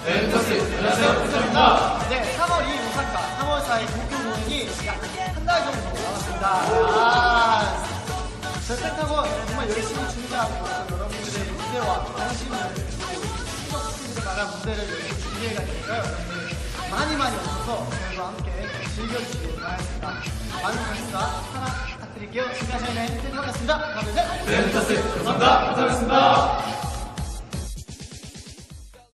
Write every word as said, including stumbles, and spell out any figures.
펜터스 안녕하세요, 펜터입니다. 네, 삼월 이일 오사카, 삼월 사일 도쿄 공연이 약 한 달 정도 남았습니다. 아, 저희 펜타곤 정말 열심히 준비하고 여러분들의 무대와 관심을 추적시키는 나라 무대를 열심히 준비해가 있으니까요. 여러분들 많이 많이 오셔서 저희와 함께 즐겨주시길 바랍니다. 많은 관심과 사랑 부탁드릴게요. 지금까지 저희는 펜타곤이었습니다. 하나, 둘, 셋. 펜터스 감사합니다. 감사합니다.